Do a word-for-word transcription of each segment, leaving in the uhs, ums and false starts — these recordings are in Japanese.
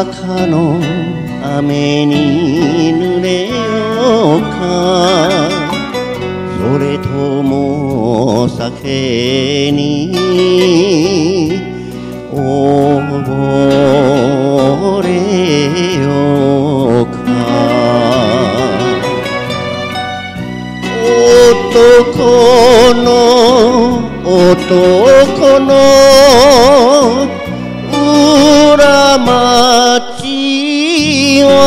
赤の雨に濡れようか、それとも酒に溺れようか。男の男の裏町は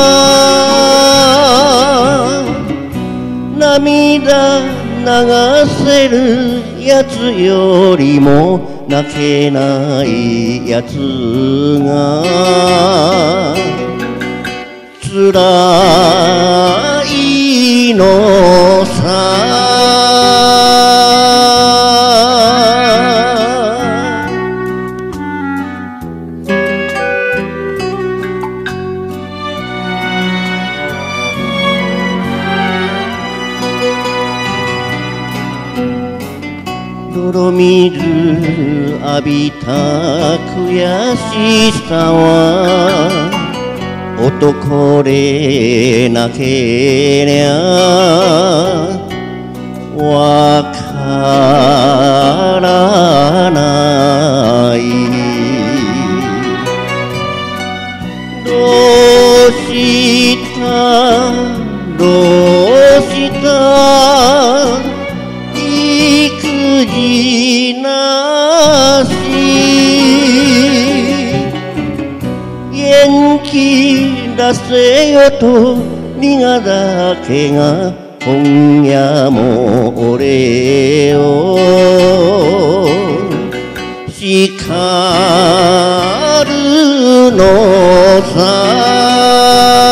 涙流せるやつよりも泣けないやつがつらいのさ。泥水浴びた悔しさは男でなけりゃわからない。どうしたどうした育児なし元気出せよと苦だけが今夜も俺を叱るのさ。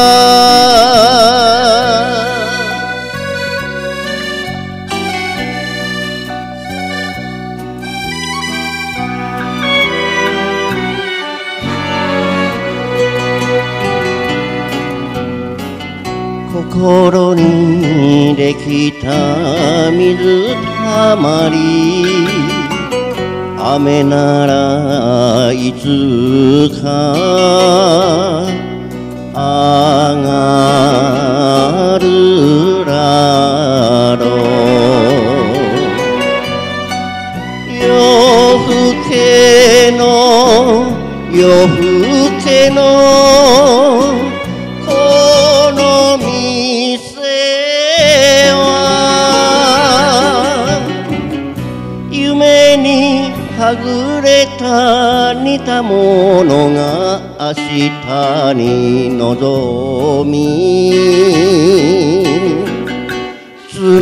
心にできた水たまり、雨ならいつか上がるだろう。夜更けの夜更けのはぐれた似たものが明日に望みつ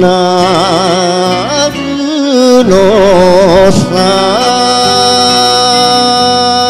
なぐのさ。